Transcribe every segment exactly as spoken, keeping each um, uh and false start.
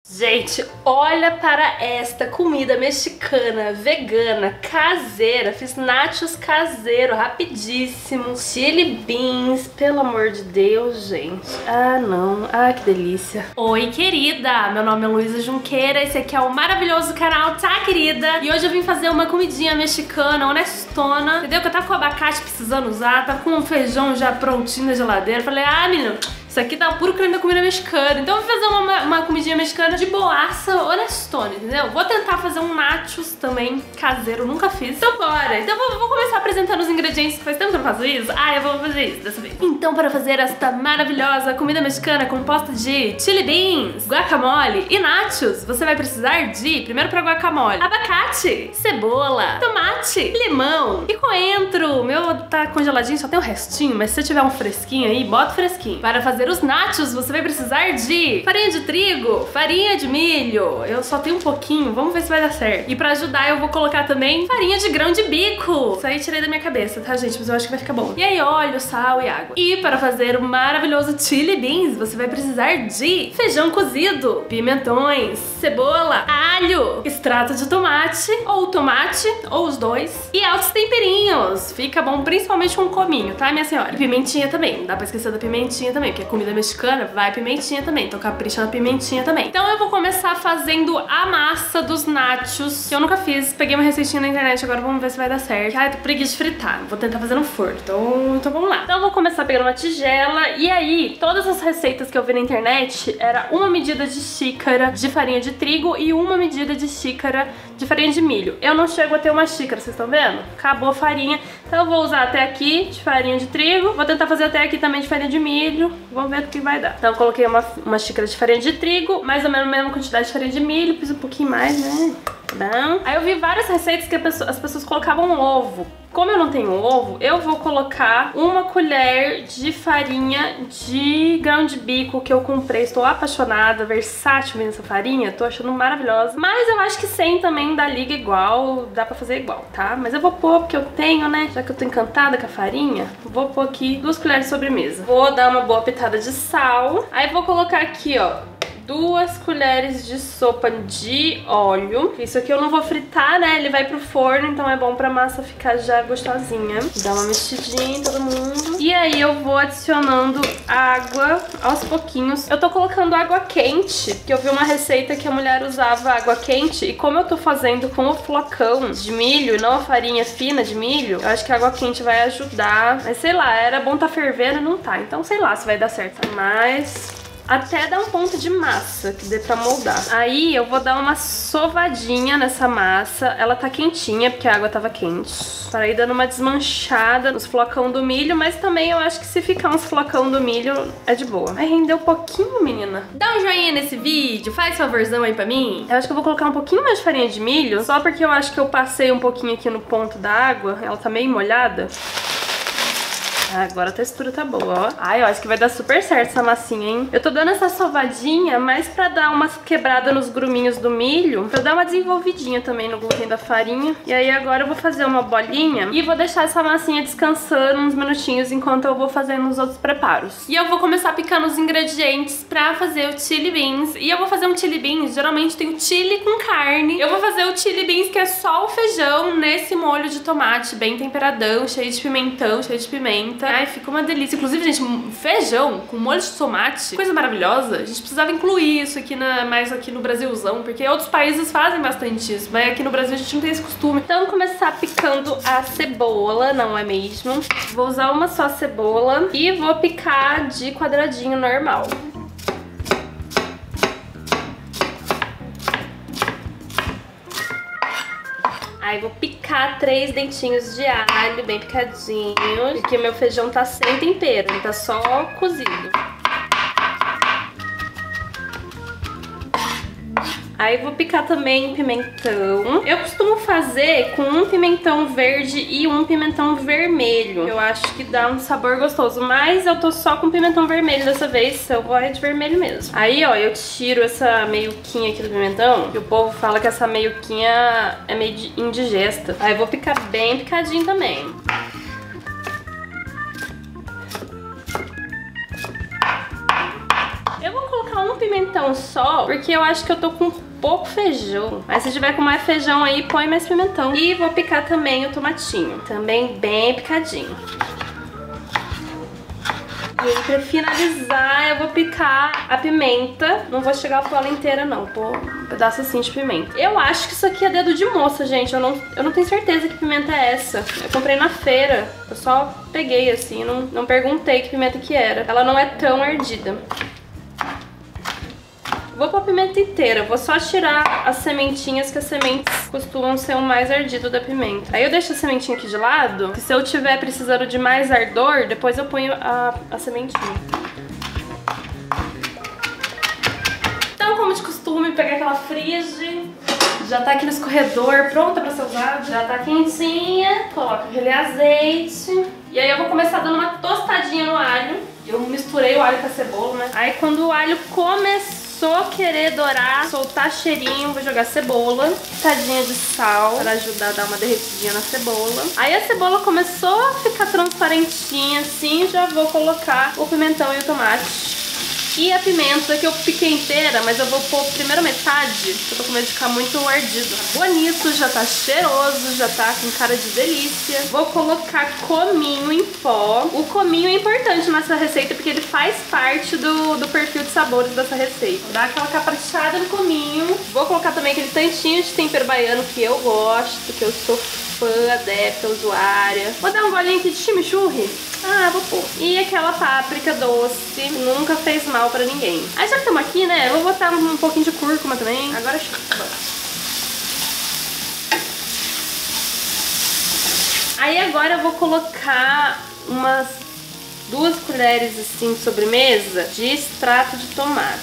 Gente, olha para esta comida mexicana, vegana, caseira. Fiz nachos caseiro, rapidíssimo. Chili beans, pelo amor de Deus, gente. Ah, não. Ah, que delícia. Oi, querida. Meu nome é Luísa Junqueira. Esse aqui é o maravilhoso canal Tá, Querida? E hoje eu vim fazer uma comidinha mexicana, honestona. Entendeu? Que eu tava com abacate precisando usar, tava com um feijão já prontinho na geladeira. Falei, ah, menino, isso aqui tá puro creme da comida mexicana. Então eu vou fazer uma, uma comidinha mexicana de boaça, honestona, entendeu? Vou tentar fazer um nachos também caseiro, nunca fiz. Então bora! Então vou, vou começar apresentando os ingredientes. Faz tempo que eu não faço isso? Ah, eu vou fazer isso dessa vez. Então para fazer esta maravilhosa comida mexicana composta de chili beans, guacamole e nachos, você vai precisar de, primeiro para guacamole, abacate, cebola, tomate, limão e coentro. O meu tá congeladinho, só tem o restinho, mas se você tiver um fresquinho aí, bota o fresquinho. Para fazer os nachos, você vai precisar de farinha de trigo, farinha de milho. Eu só tenho um pouquinho, vamos ver se vai dar certo. E pra ajudar eu vou colocar também farinha de grão de bico. Isso aí tirei da minha cabeça, tá, gente? Mas eu acho que vai ficar bom. E aí óleo, sal e água. E para fazer o maravilhoso chili beans, você vai precisar de feijão cozido, pimentões, cebola, alho, extrato de tomate, ou tomate, ou os dois, e altos temperinhos. Fica bom principalmente com cominho, tá, minha senhora? E pimentinha também, não dá pra esquecer da pimentinha também, porque é comida mexicana, vai pimentinha também, então capricha na pimentinha também. Então eu vou começar fazendo a massa dos nachos, que eu nunca fiz. Peguei uma receitinha na internet, agora vamos ver se vai dar certo. Ai, tô preguiça de fritar, vou tentar fazer no forno, então, então vamos lá. Então eu vou começar pegando uma tigela, e aí, todas as receitas que eu vi na internet, era uma medida de xícara de farinha de trigo e uma medida de xícara de farinha de milho. Eu não chego a ter uma xícara, vocês estão vendo? Acabou a farinha, então eu vou usar até aqui de farinha de trigo, vou tentar fazer até aqui também de farinha de milho, vamos ver o que vai dar. Então eu coloquei uma, uma xícara de farinha de trigo, mais ou menos a mesma quantidade de farinha de milho, fiz um pouquinho mais, né? Não. Aí eu vi várias receitas que a pessoa, as pessoas colocavam ovo. Como eu não tenho ovo, eu vou colocar uma colher de farinha de grão de bico que eu comprei. Estou apaixonada, versátil vendo essa farinha, tô achando maravilhosa. Mas eu acho que sem também dá liga igual, dá pra fazer igual, tá? Mas eu vou pôr, porque eu tenho, né? Já que eu tô encantada com a farinha, vou pôr aqui duas colheres de sobremesa. Vou dar uma boa pitada de sal. Aí vou colocar aqui, ó, duas colheres de sopa de óleo. Isso aqui eu não vou fritar, né? Ele vai pro forno, então é bom pra massa ficar já gostosinha. Dá uma mexidinha em todo mundo. E aí eu vou adicionando água aos pouquinhos. Eu tô colocando água quente, porque eu vi uma receita que a mulher usava água quente. E como eu tô fazendo com o flocão de milho e não a farinha fina de milho, eu acho que a água quente vai ajudar. Mas sei lá, era bom tá fervendo e não tá. Então sei lá se vai dar certo. Mas até dar um ponto de massa, que dê pra moldar. Aí eu vou dar uma sovadinha nessa massa. Ela tá quentinha, porque a água tava quente. Para ir dando uma desmanchada nos flocão do milho, mas também eu acho que se ficar uns flocão do milho, é de boa. Aí rendeu um pouquinho, menina. Dá um joinha nesse vídeo, faz favorzão aí pra mim. Eu acho que eu vou colocar um pouquinho mais de farinha de milho, só porque eu acho que eu passei um pouquinho aqui no ponto da água. Ela tá meio molhada. Agora a textura tá boa, ó. Ai, eu acho que vai dar super certo essa massinha, hein? Eu tô dando essa sovadinha mais pra dar uma quebrada nos gruminhos do milho, pra dar uma desenvolvidinha também no glúten da farinha. E aí agora eu vou fazer uma bolinha e vou deixar essa massinha descansando uns minutinhos enquanto eu vou fazendo os outros preparos. E eu vou começar picando os ingredientes pra fazer o chili beans. E eu vou fazer um chili beans, geralmente tem o chili com carne. Eu vou fazer o chili beans, que é só o feijão nesse molho de tomate bem temperadão, cheio de pimentão, cheio de pimenta. Ai, fica uma delícia. Inclusive, gente, feijão com molho de tomate, coisa maravilhosa. A gente precisava incluir isso aqui na, mais aqui no Brasilzão, porque outros países fazem bastante isso, mas aqui no Brasil a gente não tem esse costume. Então, vou começar picando a cebola, não é mesmo? Vou usar uma só cebola e vou picar de quadradinho normal. Aí vou picar três dentinhos de alho bem picadinhos, porque o meu feijão tá sem tempero, ele tá só cozido. Aí vou picar também pimentão. Eu costumo fazer com um pimentão verde e um pimentão vermelho. Eu acho que dá um sabor gostoso, mas eu tô só com pimentão vermelho dessa vez, eu vou é de vermelho mesmo. Aí, ó, eu tiro essa meiuquinha aqui do pimentão, que o povo fala que essa meiuquinha é meio indigesta. Aí eu vou picar bem picadinho também. Eu vou colocar um pimentão pimentão só, porque eu acho que eu tô com pouco feijão. Mas se tiver com mais feijão aí, põe mais pimentão. E vou picar também o tomatinho, também bem picadinho. E aí, pra finalizar, eu vou picar a pimenta. Não vou chegar a pôr ela inteira, não. Vou um pedaço assim de pimenta. Eu acho que isso aqui é dedo de moça, gente. Eu não, eu não tenho certeza que pimenta é essa. Eu comprei na feira. Eu só peguei assim, não, não perguntei que pimenta que era. Ela não é tão ardida. Vou pôr a pimenta inteira, vou só tirar as sementinhas, que as sementes costumam ser o mais ardido da pimenta. Aí eu deixo a sementinha aqui de lado, que se eu tiver precisando de mais ardor, depois eu ponho a, a sementinha. Então, como de costume, pegar aquela frige, já tá aqui no escorredor, pronta pra ser usada, já tá quentinha, coloco aquele azeite. E aí eu vou começar dando uma tostadinha no alho. Eu misturei o alho com a cebola, né? Aí quando o alho começar a querer dourar, soltar cheirinho, vou jogar cebola, pitadinha de sal para ajudar a dar uma derretidinha na cebola. Aí a cebola começou a ficar transparentinha assim, já vou colocar o pimentão e o tomate. E a pimenta, que eu piquei inteira, mas eu vou pôr primeiro metade, porque eu tô com medo de ficar muito ardido. Tá bonito, já tá cheiroso, já tá com cara de delícia. Vou colocar cominho em pó. O cominho é importante nessa receita, porque ele faz parte do, do perfil de sabores dessa receita. Dá aquela caprichada no cominho. Vou colocar também aquele tantinho de tempero baiano que eu gosto, que eu sou fã, adepta, usuária. Vou dar um golinho aqui de chimichurri. Ah, vou pôr. E aquela páprica doce, nunca fez mal pra ninguém. Aí já que estamos aqui, né, eu vou botar um pouquinho de cúrcuma também. Agora chupa. Aí agora eu vou colocar umas duas colheres assim de sobremesa de extrato de tomate.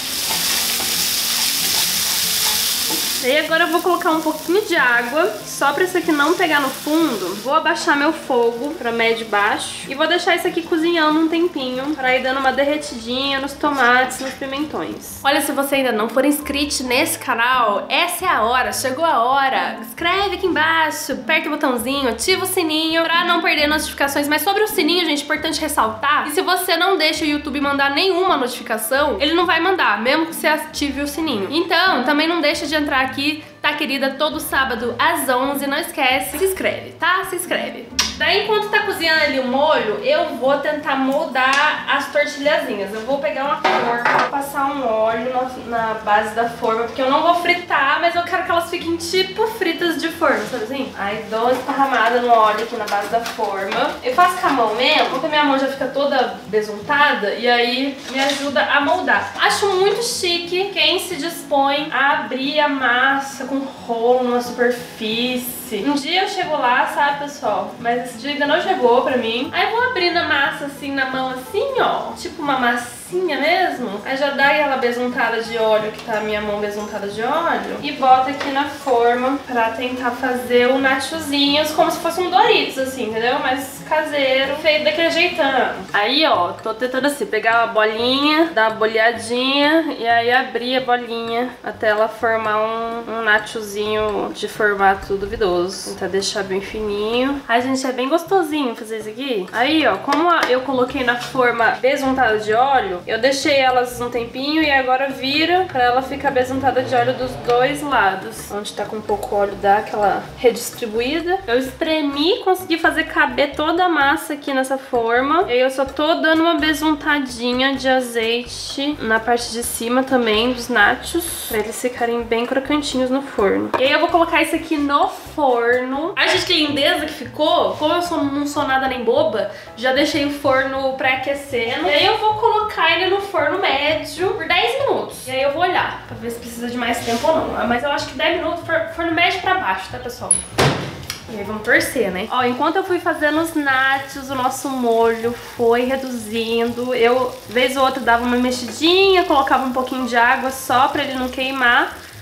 E agora eu vou colocar um pouquinho de água, só pra isso aqui não pegar no fundo. Vou abaixar meu fogo pra médio e baixo. E vou deixar isso aqui cozinhando um tempinho, pra ir dando uma derretidinha nos tomates, nos pimentões. Olha, se você ainda não for inscrito nesse canal, essa é a hora, chegou a hora. Inscreve aqui embaixo, aperta o botãozinho, ativa o sininho pra não perder notificações. Mas sobre o sininho, gente, é importante ressaltar que se você não deixa o YouTube mandar nenhuma notificação, ele não vai mandar, mesmo que você ative o sininho. Então, também não deixa de entrar aqui aqui, tá, querida? Todo sábado às onze, não esquece, se inscreve, tá? Se inscreve. Daí, enquanto tá cozinhando ali o molho, eu vou tentar moldar as tortilhazinhas. Eu vou pegar uma forma, vou passar um óleo na, na base da forma, porque eu não vou fritar, mas eu quero que elas fiquem tipo fritas de forno, sabe assim? Aí dou uma esparramada no óleo aqui na base da forma. Eu faço com a mão mesmo, porque a minha mão já fica toda besuntada, e aí me ajuda a moldar. Acho muito chique quem se dispõe a abrir a massa com rolo numa superfície. Um dia eu chego lá, sabe, pessoal? Mas esse dia ainda não chegou pra mim. Aí eu vou abrindo a massa assim na mão, assim, ó. Tipo uma massinha mesmo. Aí já dá aquela besuntada de óleo, que tá a minha mão besuntada de óleo. E bota aqui na forma pra tentar fazer o nachozinhos, como se fosse um Doritos, assim, entendeu? Mas caseiro, feito daquele jeitão. Aí, ó, tô tentando assim, pegar uma bolinha, dar uma boleadinha e aí abrir a bolinha até ela formar um, um nachozinho de formato duvidoso. Tentar deixar bem fininho. Ai, gente, é bem gostosinho fazer isso aqui. Aí, ó, como eu coloquei na forma besuntada de óleo, eu deixei elas um tempinho e agora vira pra ela ficar besuntada de óleo dos dois lados. Onde tá com pouco óleo, dá aquela redistribuída. Eu espremi e consegui fazer caber toda a massa aqui nessa forma. E aí eu só tô dando uma besuntadinha de azeite na parte de cima também dos nachos, pra eles ficarem bem crocantinhos no forno. E aí eu vou colocar isso aqui no forno. Forno. A gente, que lindeza que ficou. Como eu sou, não sou nada nem boba, já deixei o forno pré-aquecendo. E aí eu vou colocar ele no forno médio por dez minutos. E aí eu vou olhar pra ver se precisa de mais tempo ou não. Mas eu acho que dez minutos, forno médio pra baixo, tá, pessoal? E aí vamos torcer, né? Ó, enquanto eu fui fazendo os nachos, o nosso molho foi reduzindo. Eu, vez ou outra, dava uma mexidinha, colocava um pouquinho de água só pra ele não queimar.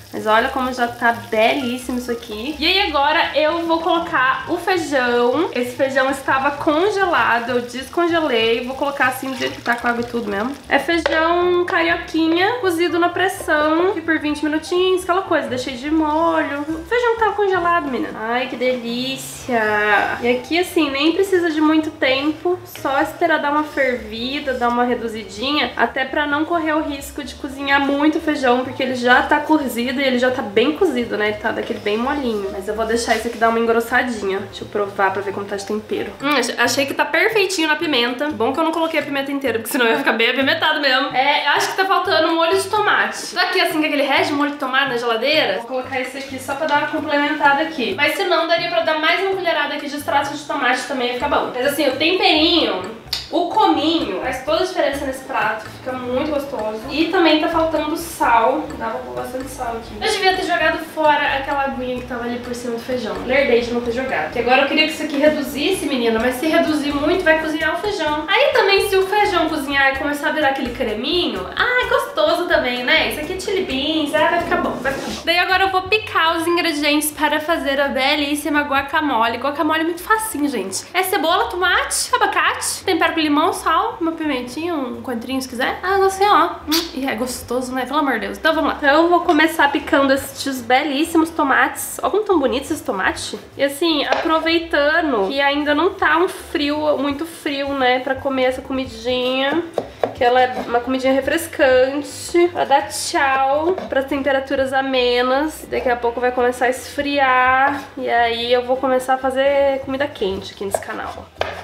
Mas olha como já tá belíssimo isso aqui. E aí agora eu vou colocar o feijão. Esse feijão estava congelado, eu descongelei. Vou colocar assim do jeito que tá, com água e tudo mesmo. É feijão carioquinha, cozido na pressão. E por vinte minutinhos, aquela coisa, deixei de molho. O feijão tava congelado, menina. Ai, que delícia. E aqui assim, nem precisa de muito tempo. Só esperar dar uma fervida, dar uma reduzidinha. Até pra não correr o risco de cozinhar muito o feijão, porque ele já tá cozido e ele já tá bem cozido, né? Ele tá daquele bem molinho. Mas eu vou deixar isso aqui dar uma engrossadinha. Deixa eu provar pra ver como tá de tempero. Hum, achei que tá perfeitinho na pimenta. Bom que eu não coloquei a pimenta inteira, porque senão ia ficar bem apimentado mesmo. É, eu acho que tá faltando molho de tomate. Tô aqui assim com aquele resto de molho de tomate na geladeira. Vou colocar esse aqui só pra dar uma complementada aqui. Mas se não, daria pra dar mais uma colherada aqui de extrato de tomate também, ia ficar bom. Mas assim, o temperinho, o cominho, faz toda a diferença nesse prato. Fica muito gostoso. E também tá faltando sal. Dá pra pôr bastante sal aqui. Eu devia ter jogado fora aquela aguinha que tava ali por cima do feijão. Lerdei de não ter jogado. Porque agora eu queria que isso aqui reduzisse, menina. Mas se reduzir muito, vai cozinhar o feijão. Aí também, se o feijão cozinhar e começar a virar aquele creminho, ah, é gostoso também, né? Isso aqui é chili beans. Ah, vai ficar bom, vai ficar bom. Daí agora eu vou picar os ingredientes para fazer a belíssima guacamole. Guacamole é muito facinho, gente. É cebola, tomate, abacate, tempero com limão, sal, uma pimentinha, um coentrinho se quiser. Ah, assim, ó. Hum, e é gostoso, né? Pelo amor de Deus. Então vamos lá. Então eu vou começar picando estes belíssimos tomates. Olha como tão bonitos esses tomates. E assim, aproveitando que ainda não tá um frio, muito frio, né? Pra comer essa comidinha. Que ela é uma comidinha refrescante. Pra dar tchau para temperaturas amenas. Daqui a pouco vai começar a esfriar. E aí eu vou começar a fazer comida quente aqui nesse canal.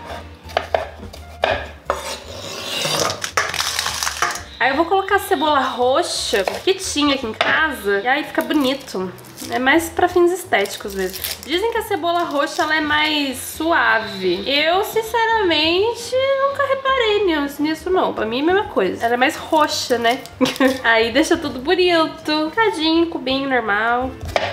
Aí eu vou colocar cebola roxa, que tinha aqui em casa, e aí fica bonito. É mais pra fins estéticos mesmo. Dizem que a cebola roxa ela é mais suave. Eu, sinceramente, nunca reparei nisso, nisso não. Pra mim é a mesma coisa. Ela é mais roxa, né? Aí deixa tudo bonito. Cadinho, cubinho normal.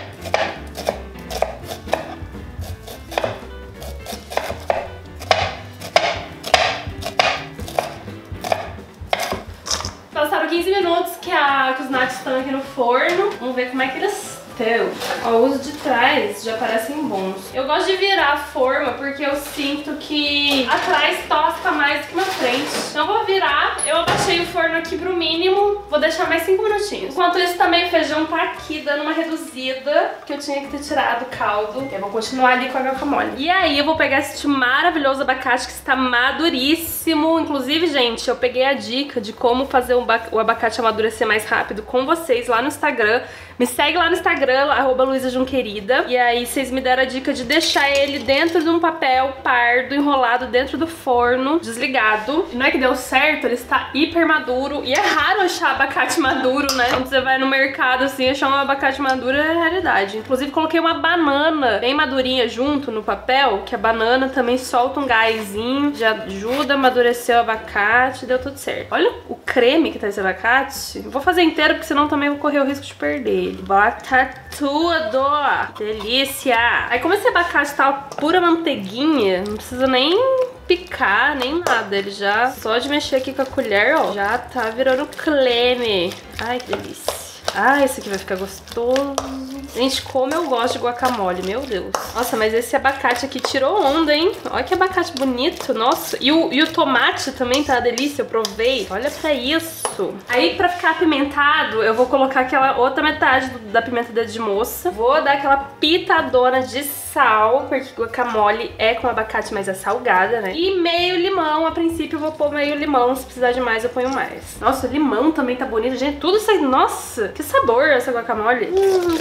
Passaram quinze minutos que, a, que os nachos estão aqui no forno. Vamos ver como é que eles estão. Ó, os de trás já parecem bons. Eu gosto de virar a forma porque eu sinto que atrás tosca mais do que na frente. Então eu vou virar. Eu abaixei o forno aqui pro mínimo. Vou deixar mais cinco minutinhos. Enquanto isso também o feijão tá aqui dando uma reduzida, que eu tinha que ter tirado o caldo. Eu vou continuar ali com a guacamole. E aí eu vou pegar este maravilhoso abacate que está maduríssimo. Inclusive, gente, eu peguei a dica de como fazer o abacate amadurecer mais rápido com vocês lá no Instagram. Me segue lá no Instagram, arroba Luísa Junquerida. E aí vocês me deram a dica de deixar ele dentro de um papel pardo, enrolado dentro do forno, desligado. E não é que deu certo, ele está hiper maduro. E é raro achar abacate maduro, né? Quando você vai no mercado assim, achar um abacate maduro é realidade. Inclusive coloquei uma banana bem madurinha junto no papel, que a banana também solta um gásinho, já ajuda a amadurecer o abacate, deu tudo certo. Olha o creme que tá esse abacate. Eu vou fazer inteiro, porque senão também vou correr o risco de perder. Bota tudo! Delícia! Aí como esse abacate tá pura manteiguinha, não precisa nem picar, nem nada. Ele já, só de mexer aqui com a colher, ó, já tá virando creme. Ai, que delícia. Ah, esse aqui vai ficar gostoso. Gente, como eu gosto de guacamole, meu Deus. Nossa, mas esse abacate aqui tirou onda, hein? Olha que abacate bonito, nossa. E o, e o tomate também tá uma delícia, eu provei. Olha pra isso. Aí, pra ficar apimentado, eu vou colocar aquela outra metade do, da pimenta dedo de moça. Vou dar aquela pitadona de sal, porque guacamole é com abacate, mas é salgada, né? E meio limão, a princípio eu vou pôr meio limão. Se precisar de mais, eu ponho mais. Nossa, o limão também tá bonito, gente. Tudo isso aí, nossa, que sabor essa guacamole. Hum.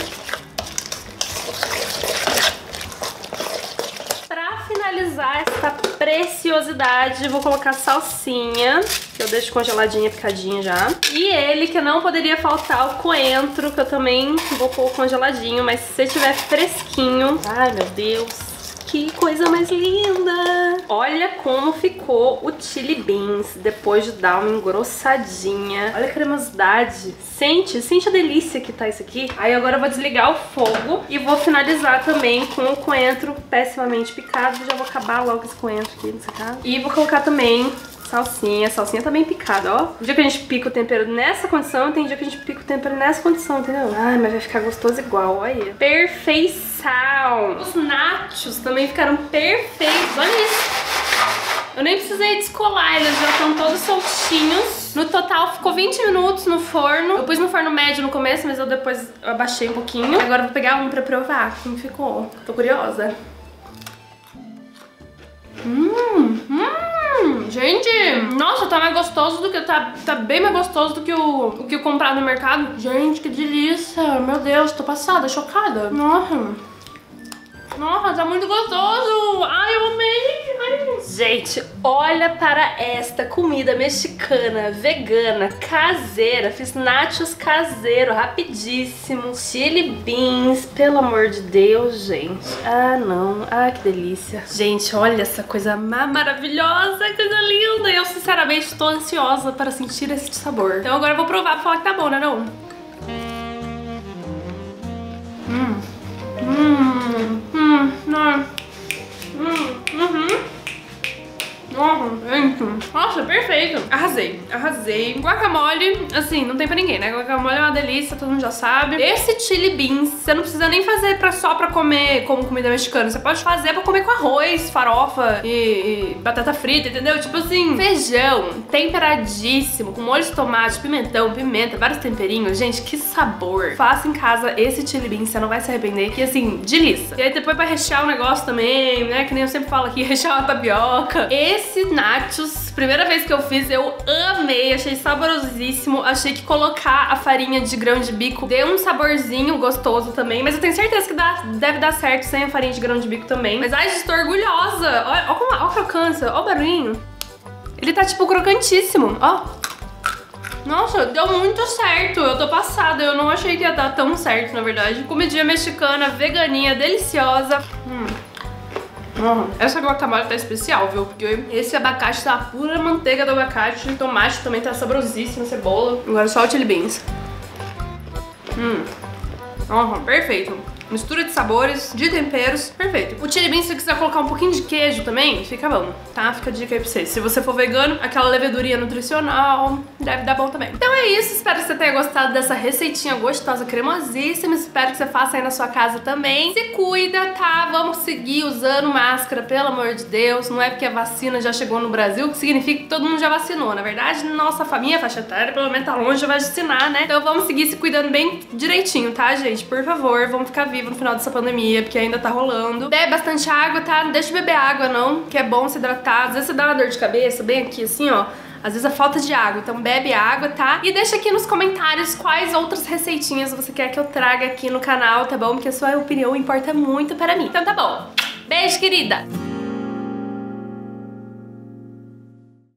Pra finalizar essa preciosidade, vou colocar salsinha, que eu deixo congeladinha, picadinha já. E ele, que não poderia faltar, o coentro, que eu também vou pôr congeladinho, mas se você tiver fresquinho... Ai, meu Deus! Que coisa mais linda! Olha como ficou o chili beans depois de dar uma engrossadinha. Olha a cremosidade. Sente, sente a delícia que tá isso aqui. Aí agora eu vou desligar o fogo e vou finalizar também com o coentro pessimamente picado. Já vou acabar logo esse coentro aqui nessa casa. E vou colocar também Salsinha, a salsinha tá bem picada, ó. O dia que a gente pica o tempero nessa condição, tem dia que a gente pica o tempero nessa condição, entendeu? Ai, mas vai ficar gostoso igual, olha. Perfeição! Os nachos também ficaram perfeitos, olha isso. Eu nem precisei descolar, eles já estão todos soltinhos. No total ficou vinte minutos no forno. Eu pus no forno médio no começo, mas eu depois abaixei um pouquinho. Agora eu vou pegar um pra provar como ficou. Tô curiosa. Hum, hum, gente, nossa, tá mais gostoso do que, tá, tá bem mais gostoso do que o, o que eu comprar no mercado. Gente, que delícia, meu Deus, tô passada, chocada. Nossa, nossa, tá muito gostoso. Ai, eu amei. Ai. Gente, olha para esta comida mexicana, vegana, caseira. Fiz nachos caseiro, rapidíssimo. Chili beans, pelo amor de Deus, gente. Ah, não. Ah, que delícia. Gente, olha essa coisa maravilhosa, coisa linda. Eu, sinceramente, tô ansiosa para sentir esse sabor. Então agora eu vou provar pra falar que tá bom, né, não? Hum. Hum. Hum. Hum. Hum. Uhum. Nossa, gente. Nossa, perfeito. Arrasei, arrasei. Guacamole, assim, não tem pra ninguém, né? Guacamole é uma delícia, todo mundo já sabe. Esse chili beans, você não precisa nem fazer pra, só pra comer como comida mexicana. Você pode fazer pra comer com arroz, farofa e, e batata frita, entendeu? Tipo assim, feijão temperadíssimo, com molho de tomate, pimentão, pimenta, vários temperinhos. Gente, que sabor. Faça em casa esse chili beans, você não vai se arrepender. Que assim, delícia. E aí depois pra rechear o negócio também, né? Que nem eu sempre falo aqui, rechear uma tapioca. Esse Esse nachos, primeira vez que eu fiz, eu amei, achei saborosíssimo. Achei que colocar a farinha de grão de bico deu um saborzinho gostoso também, mas eu tenho certeza que dá, deve dar certo sem a farinha de grão de bico também. Mas ai, estou orgulhosa. Olha, olha, como, olha a crocância, olha o barulhinho. Ele tá tipo crocantíssimo, ó. Nossa, deu muito certo. Eu tô passada, eu não achei que ia dar tão certo, na verdade. Comidinha mexicana, veganinha, deliciosa. Hum. Uhum. Essa guacamole tá especial, viu? Porque esse abacate tá pura manteiga do abacate. O tomate também tá saborosíssimo, cebola. Agora só o chili beans. Hum. Uhum, perfeito. Mistura de sabores, de temperos, perfeito. O chili beans, se você quiser colocar um pouquinho de queijo também, fica bom, tá? Fica a dica aí pra vocês. Se você for vegano, aquela levedurinha nutricional deve dar bom também. Então é isso, espero que você tenha gostado dessa receitinha gostosa, cremosíssima. Espero que você faça aí na sua casa também. Se cuida, tá? Vamos seguir usando máscara, pelo amor de Deus. Não é porque a vacina já chegou no Brasil que significa que todo mundo já vacinou. Na verdade, nossa família, faixa etária, pelo menos tá longe, já vai vacinar, né? Então vamos seguir se cuidando bem direitinho, tá, gente? Por favor, vamos ficar vivos no final dessa pandemia, porque ainda tá rolando. Bebe bastante água, tá? Não deixa de beber água, não, que é bom se hidratar. Às vezes você dá uma dor de cabeça, bem aqui assim, ó. Às vezes é falta de água, então bebe água, tá? E deixa aqui nos comentários quais outras receitinhas você quer que eu traga aqui no canal, tá bom? Porque a sua opinião importa muito para mim. Então tá bom. Beijo, querida!